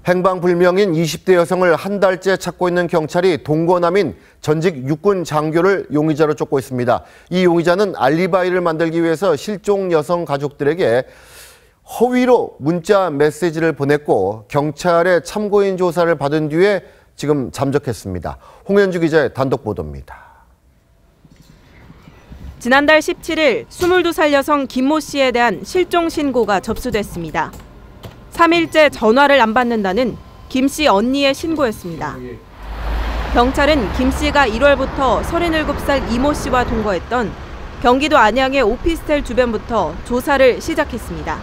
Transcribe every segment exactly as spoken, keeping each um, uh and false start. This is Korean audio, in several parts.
행방불명인 이십 대 여성을 한 달째 찾고 있는 경찰이 동거남인 전직 육군 장교를 용의자로 쫓고 있습니다. 이 용의자는 알리바이를 만들기 위해서 실종 여성 가족들에게 허위로 문자 메시지를 보냈고 경찰의 참고인 조사를 받은 뒤에 지금 잠적했습니다. 홍현주 기자의 단독 보도입니다. 지난달 십칠 일 스물두 살 여성 김모 씨에 대한 실종 신고가 접수됐습니다. 삼 일째 전화를 안 받는다는 김 씨 언니의 신고였습니다. 경찰은 김 씨가 일월부터 서른일곱 살 이모 씨와 동거했던 경기도 안양의 오피스텔 주변부터 조사를 시작했습니다.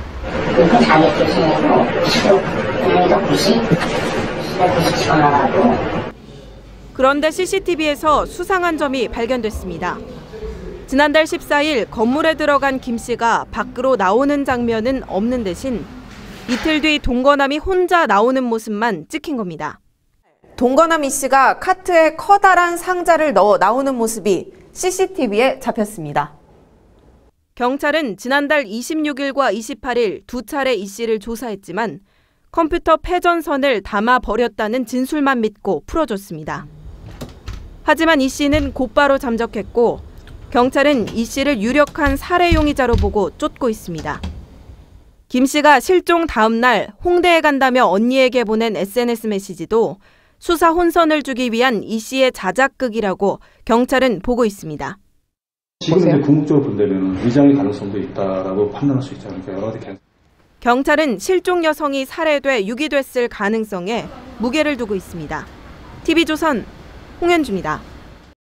그런데 씨씨티비에서 수상한 점이 발견됐습니다. 지난달 십사 일 건물에 들어간 김 씨가 밖으로 나오는 장면은 없는 대신 이틀 뒤 동거남이 혼자 나오는 모습만 찍힌 겁니다. 동거남 이 씨가 카트에 커다란 상자를 넣어 나오는 모습이 씨씨티비에 잡혔습니다. 경찰은 지난달 이십육 일과 이십팔 일 두 차례 이 씨를 조사했지만 컴퓨터 패전선을 담아 버렸다는 진술만 믿고 풀어줬습니다. 하지만 이 씨는 곧바로 잠적했고 경찰은 이 씨를 유력한 살해 용의자로 보고 쫓고 있습니다. 김 씨가 실종 다음 날 홍대에 간다며 언니에게 보낸 에스엔에스 메시지도 수사 혼선을 주기 위한 이 씨의 자작극이라고 경찰은 보고 있습니다. 지금 이제 궁극적으로 본다면 위장의 가능성도 있다라고 판단할 수 있지 않을까 여러 가지. 경찰은 실종 여성이 살해돼 유기됐을 가능성에 무게를 두고 있습니다. 티비조선 홍현주입니다.